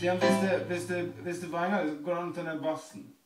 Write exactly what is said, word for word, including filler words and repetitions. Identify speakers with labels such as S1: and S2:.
S1: Stian, hvis det, hvis det, hvis det vrenger, går det an til den bassen.